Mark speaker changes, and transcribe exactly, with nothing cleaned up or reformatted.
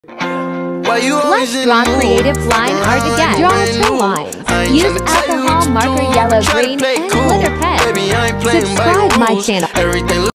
Speaker 1: Let's draw creative line art again. Draw two lines. Use alcohol marker yellow, green, and glitter pen. Subscribe my channel.